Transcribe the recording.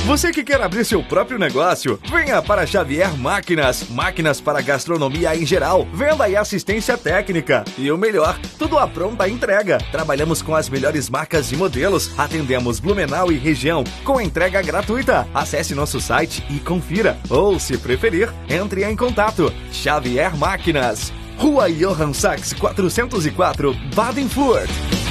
Você que quer abrir seu próprio negócio, venha para Xavier Máquinas. Máquinas para gastronomia em geral, venda e assistência técnica. E o melhor, tudo à pronta entrega. Trabalhamos com as melhores marcas e modelos. Atendemos Blumenau e região com entrega gratuita. Acesse nosso site e confira. Ou, se preferir, entre em contato. Xavier Máquinas, Rua Johann Sachs 404, Baden-Furt.